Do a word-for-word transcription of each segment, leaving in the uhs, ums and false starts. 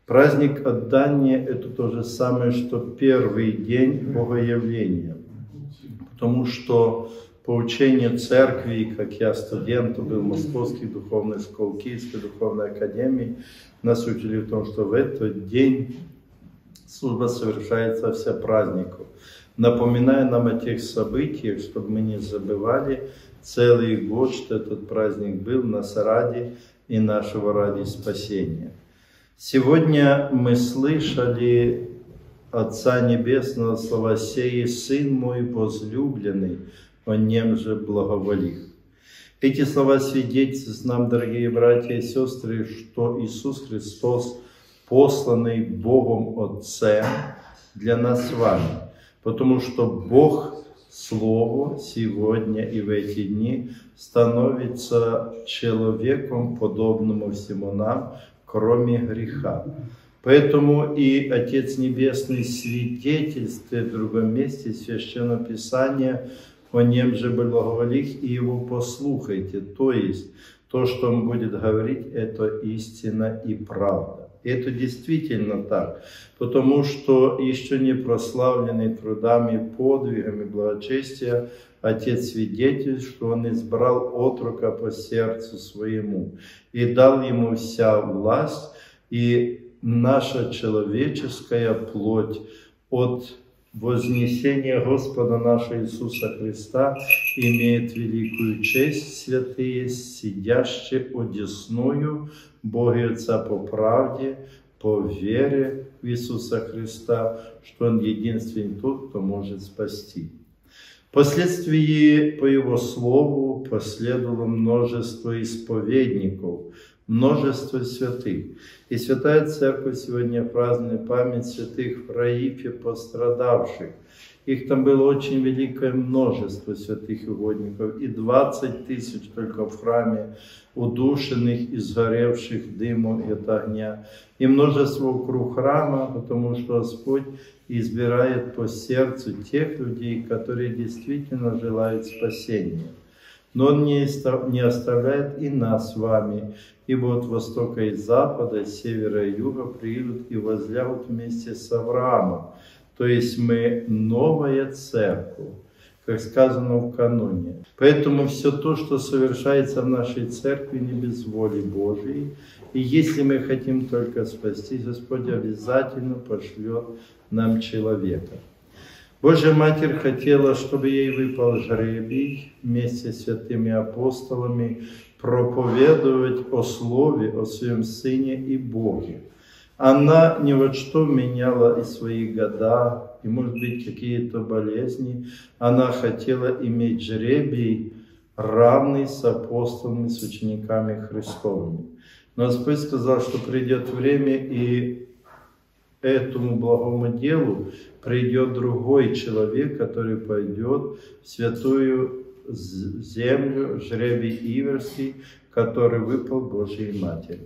Праздник отдания – это то же самое, что первый день Богоявления. Потому что по учению церкви, как я студент, был в Московской духовной школе, Киевской духовной академии, нас учили в том, что в этот день служба совершается вся празднику, напоминая нам о тех событиях, чтобы мы не забывали целый год, что этот праздник был нас ради и нашего ради спасения. Сегодня мы слышали Отца Небесного слова «Сей Сын мой возлюбленный, о нем же благоволих». Эти слова свидетельствуют нам, дорогие братья и сестры, что Иисус Христос, посланный Богом Отцем для нас с вами, потому что Бог Слово сегодня и в эти дни становится человеком, подобному всему нам, кроме греха. Поэтому и Отец Небесный свидетельствует в другом месте Священного Писания о нем же благоволих и его послухайте. То есть, то, что он будет говорить, это истина и правда. И это действительно так, потому что еще не прославленный трудами, подвигами благочестия, Отец свидетельствует, что он избрал отрока по сердцу своему и дал ему вся власть, и наша человеческая плоть от вознесения Господа нашего Иисуса Христа имеет великую честь, святые, сидящие одесную Бога Отца по правде, по вере в Иисуса Христа, что Он единственный тот, кто может спасти. Впоследствии по Его Слову последовало множество исповедников, множество святых. И Святая Церковь сегодня празднует память святых в Раифе пострадавших. Их там было очень великое множество святых угодников, и двадцать тысяч только в храме удушенных и сгоревших дымом и от огня, и множество вокруг храма, потому что Господь избирает по сердцу тех людей, которые действительно желают спасения. Но Он не оставляет и нас с вами, ибо от востока и запада, с севера и юга приидут и возлягут вместе с Авраамом. То есть мы новая церковь, как сказано в каноне. Поэтому все то, что совершается в нашей церкви, не без воли Божией. И если мы хотим только спастись, Господь обязательно пошлет нам человека. Божья Матерь хотела, чтобы ей выпал жребий вместе с святыми апостолами проповедовать о Слове, о Своем Сыне и Боге. Она ни во что меняла и свои года, и, может быть, какие-то болезни. Она хотела иметь жребий, равный с апостолами, с учениками Христовыми. Но Господь сказал, что придет время, и этому благому делу придет другой человек, который пойдет в святую землю, жребий Иверский, который выпал Божьей Матери.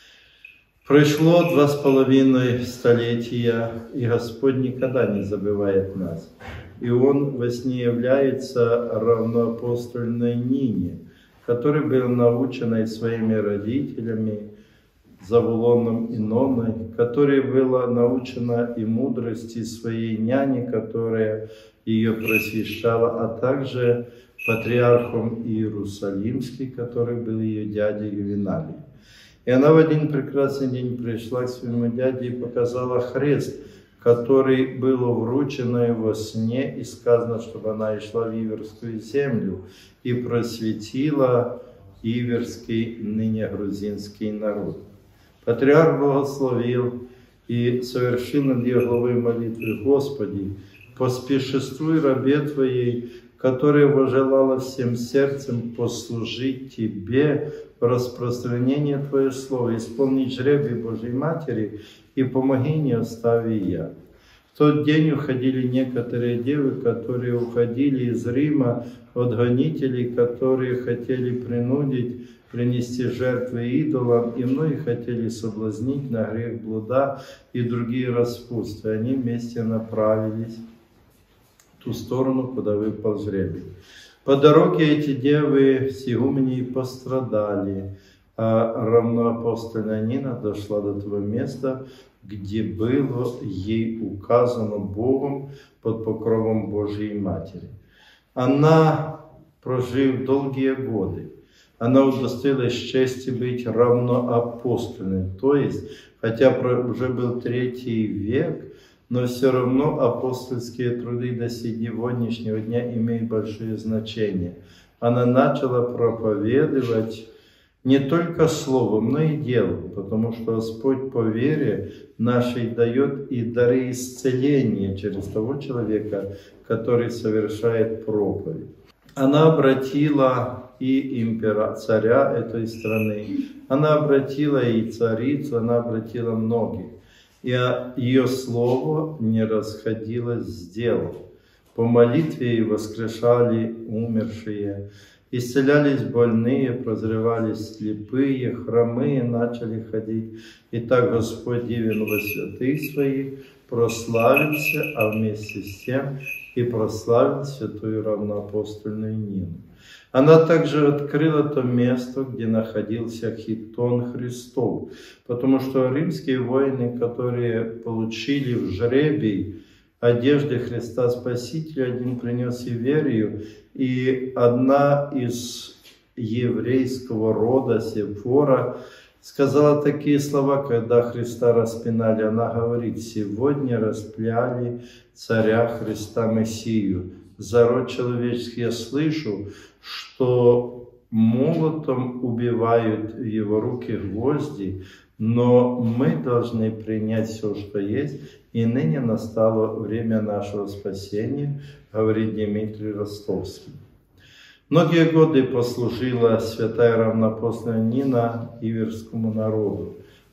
Прошло два с половиной столетия, и Господь никогда не забывает нас. И Он во сне является равноапостольной Нине, которая была научена своими родителями, Завулоном и Ноной, которая была научена и мудрости своей няни, которая ее просвещала, а также патриархом Иерусалимским, который был ее дядей Ювеналий. И она в один прекрасный день пришла к своему дяде и показала хрест, который был вручен во сне, и сказано, чтобы она шла в Иверскую землю и просветила Иверский, ныне грузинский народ. Патриарх благословил и совершил над ее головой молитвы: «Господи, поспешествуй рабе Твоей, которая возжелала всем сердцем послужить Тебе в распространении Твоего Слова, исполнить жребий Божьей Матери, и помоги, не остави я». В тот день уходили некоторые девы, которые уходили из Рима от гонителей, которые хотели принудить принести жертвы идолам, и многие хотели соблазнить на грех блуда и другие распутства. Они вместе направились в ту сторону, куда выпал жребий. По дороге эти девы с игуменей пострадали а равноапостольная Нина дошла до того места, где было ей указано Богом под покровом Божьей Матери. Она, прожив долгие годы, она удостоилась чести быть равноапостольной. То есть, хотя уже был третий век, но все равно апостольские труды до сегодняшнего дня имеют большое значение. Она начала проповедовать не только словом, но и делом, потому что Господь по вере нашей дает и дары исцеления через того человека, который совершает проповедь. Она обратила и импера, царя этой страны, она обратила и царицу, она обратила многих. И ее слово не расходилось с делом. По молитве и воскрешали умершие, исцелялись больные, прозревались слепые, хромые начали ходить. И так Господь дивен во святых своих прославился, а вместе с тем и прославил святую равноапостольную Нину. Она также открыла то место, где находился хитон Христов, потому что римские воины, которые получили в жребий одежды Христа Спасителя, один принес Иверию, и одна из еврейского рода, Сепфора, сказала такие слова, когда Христа распинали. Она говорит: «Сегодня распяли царя Христа Мессию. За род человеческий я слышу, что молотом убивают в его руки гвозди, но мы должны принять все, что есть, и ныне настало время нашего спасения», говорит Дмитрий Ростовский. Многие годы послужила святая равноапостольная Нина иверскому народу,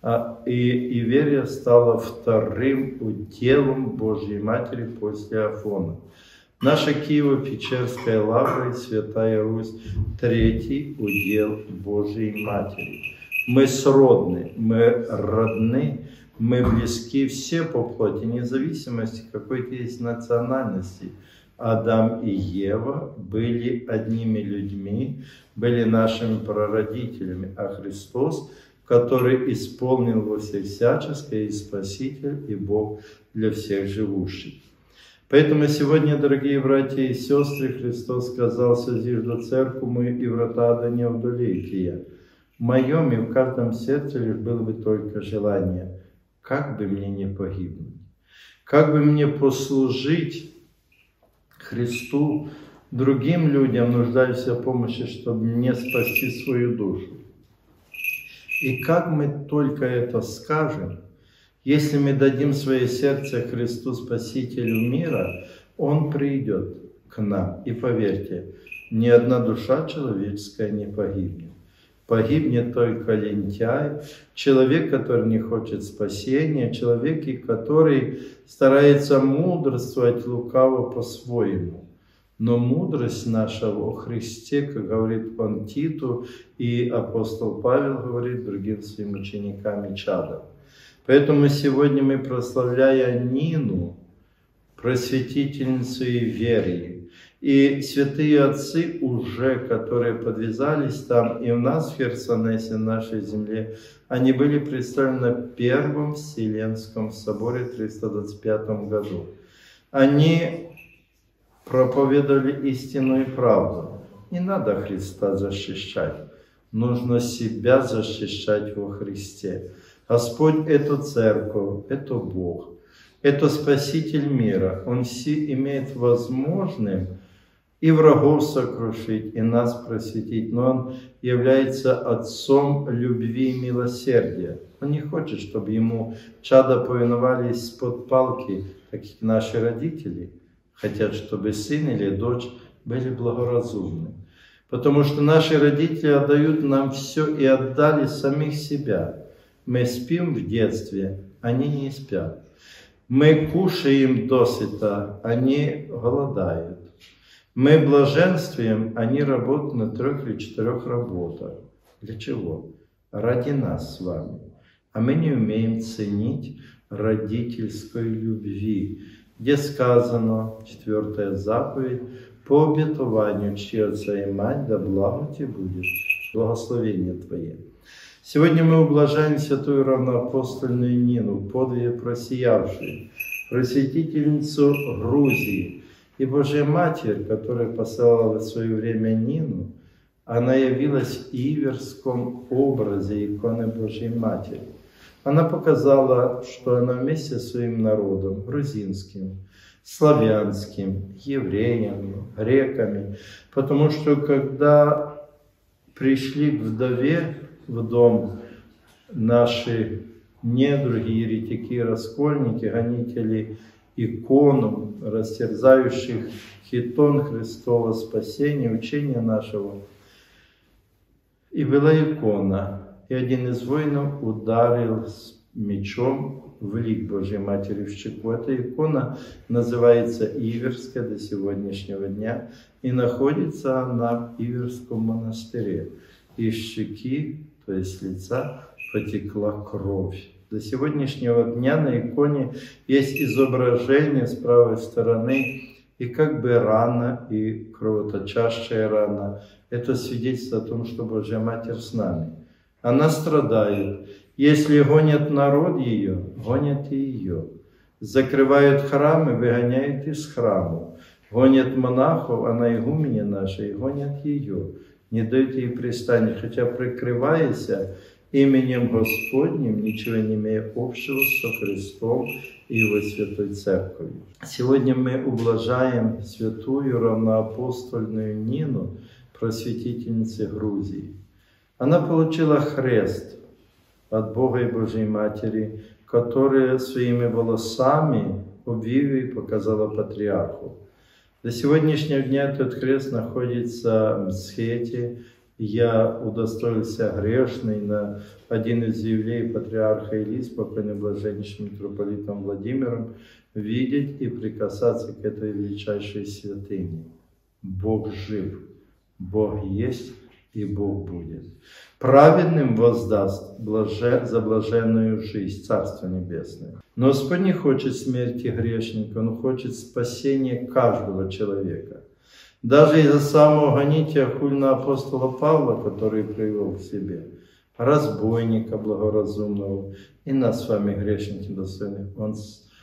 и Иверия стала вторым уделом Божьей Матери после Афона. Наша Киево-Печерская лавра и Святая Русь – третий удел Божьей Матери. Мы сродны, мы родны, мы близки все по плоти, вне зависимости какой-то есть национальности. Адам и Ева были одними людьми, были нашими прародителями, а Христос, который исполнил во всяческое, и Спаситель, и Бог для всех живущих. Поэтому сегодня, дорогие братья и сестры, Христос сказал: «Созижду церковь мою, и врата ада не одолеете я». В моем и в каждом сердце лишь было бы только желание, как бы мне не погибнуть, как бы мне послужить Христу, другим людям, нуждающимся в помощи, чтобы мне спасти свою душу. И как мы только это скажем, если мы дадим свое сердце Христу, Спасителю мира, Он придет к нам. И поверьте, ни одна душа человеческая не погибнет. Погибнет только лентяй, человек, который не хочет спасения, человек, который старается мудрствовать лукаво по-своему. Но мудрость наша во Христе, как говорит он Титу, и апостол Павел говорит другим своим ученикам и чадам. Поэтому сегодня мы, прославляя Нину, просветительницу Иверии, и святые отцы уже, которые подвязались там, и у нас в Херсонесе, в нашей земле, они были представлены в Первом Вселенском соборе в триста двадцать пятом году. Они проповедовали истинную правду. Не надо Христа защищать, нужно себя защищать во Христе. Господь — это церковь, это Бог, это Спаситель мира. Он все имеет возможным и врагов сокрушить, и нас просветить, но Он является Отцом любви и милосердия. Он не хочет, чтобы Ему чада повиновались из-под палки, как и наши родители хотят, чтобы сын или дочь были благоразумны. Потому что наши родители отдают нам все и отдали самих себя. Мы спим в детстве, они не спят. Мы кушаем досыта, они голодают. Мы блаженствуем, они работают на трех или четырех работах. Для чего? Ради нас с вами. А мы не умеем ценить родительской любви, где сказано, четвертая заповедь: по обетованию чти отца и мать, да благо тебе будет благословение твое. Сегодня мы ублажаем святую равноапостольную Нину, подвиге просиявшую, просветительницу Грузии. И Божья Матерь, которая посылала в свое время Нину, она явилась в иверском образе иконы Божьей Матери. Она показала, что она вместе с своим народом, грузинским, славянским, евреями, греками, потому что когда пришли к вдове в дом наши недруги, еретики, раскольники, гонители икону, растерзающих хитон Христова спасения, учения нашего. И была икона, и один из воинов ударил мечом в лик Божьей Матери в щеку. Эта икона называется Иверская до сегодняшнего дня, и находится она в Иверском монастыре. Из щеки, то есть лица, потекла кровь. До сегодняшнего дня на иконе есть изображение с правой стороны и как бы рана, и кровоточащая рана. Это свидетельство о том, что Божья Матерь с нами. Она страдает. Если гонят народ ее, гонят и ее. Закрывают храмы, выгоняют из храму. Гонят монахов, она игуменя наша, и гонят ее. Не дают ей пристанить, хотя прикрываясь именем Господним, ничего не имея общего со Христом и Его Святой Церковью. Сегодня мы ублажаем святую равноапостольную Нину, просветительницу Грузии. Она получила хрест от Бога и Божьей Матери, которая своими волосами обвив и показала патриарху. До сегодняшнего дня этот крест находится в Мсхете. Я удостоился грешный на один из явлей патриарха Илии с покойноблаженнейшим митрополитом Владимиром видеть и прикасаться к этой величайшей святыне. Бог жив, Бог есть и Бог будет. Праведным воздаст блаже, за блаженную жизнь, Царство Небесное. Но Господь не хочет смерти грешника, Он хочет спасения каждого человека. Даже из-за самого гонителя хульного апостола Павла, который привел к себе, разбойника благоразумного, и нас с вами, грешники достойных, он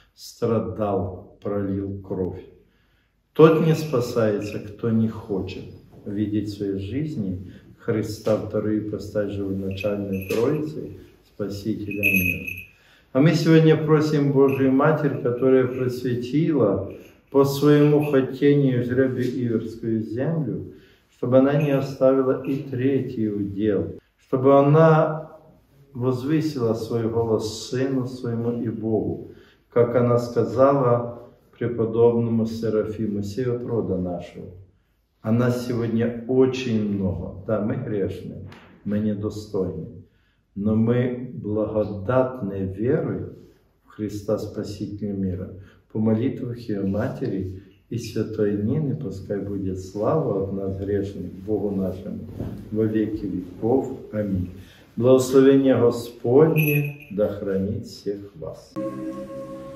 страдал, пролил кровь. Тот не спасается, кто не хочет видеть в своей жизни Христа, вторую ипостась живоначальной Троицы, Спасителя мира. А мы сегодня просим Божию Матерь, которая просветила по своему хотению жребию Иверскую землю, чтобы она не оставила и третий удел, чтобы она возвысила свой голос Сыну своему и Богу, как она сказала преподобному Серафиму, сей от рода нашего. А нас сегодня очень много. Да, мы грешны, мы недостойны, но мы благодатной верой в Христа Спасителя мира, по молитвах Ее Матери и Святой Нины, пускай будет слава от нас грешных Богу нашему во веки веков. Аминь. Благословение Господне да хранит всех вас.